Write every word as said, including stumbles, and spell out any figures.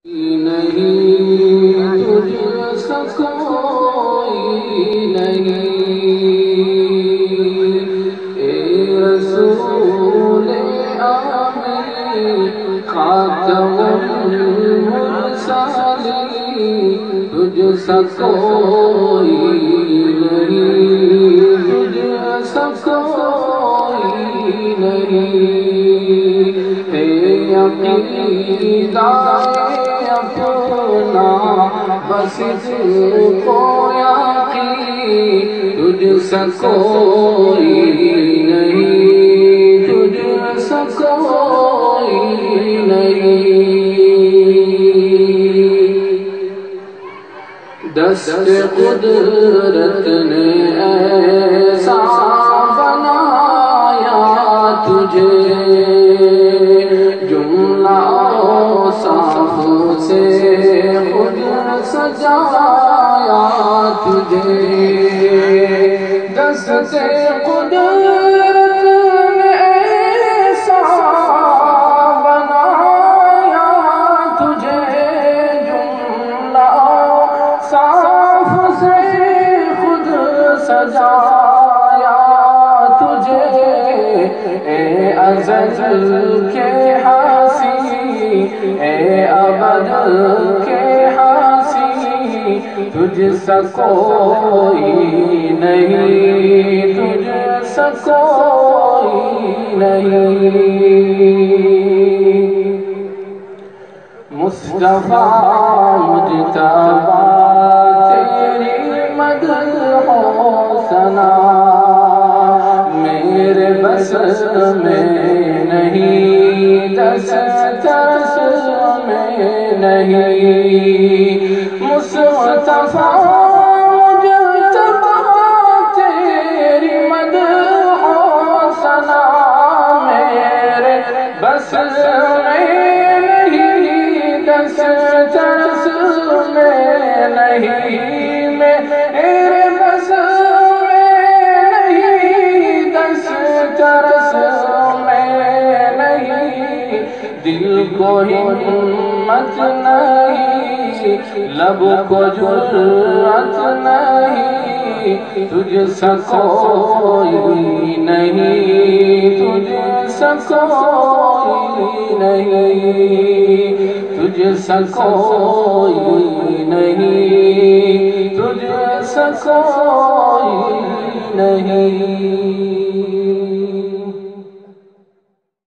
نہیں تجھ سا کوئی نہیں، اے رسول آمین خاتم المرسلین، تجھ سا کوئی نہیں، تجھ سا کوئی نہیں، اے عقیدہ اپنا بس کو یقین، تجھ سا کوئی نہیں، تجھ سا کوئی نہیں، دست قدرت نے ایسا بنایا تجھے، جملہ صاف سے خود سجایا تجھے، دست قدرت نے ایسا بنایا تجھے، جملہ صاف سے خود سجایا تجھے، اے ازل کے اے ابد کے ہنسی، تجھ سا کوئی نہیں، تجھ سا کوئی نہیں، مصطفیٰ مجتبیٰ تیری مدح و ثنا میرے بس میں نہیں، دست میں نہیں، مصطفیٰ مجتبیٰ تیری مدح و ثنا میرے بس میں نہیں، دست میں نہیں، میرے بس میں نہیں، دست میں نہیں، دل کو ہمت نہیں، لب کو جرأت نہیں، تجھ سا کوئی نہیں، تجھ سا کوئی نہیں، تجھ سا کوئی نہیں، تجھ سا کوئی نہیں۔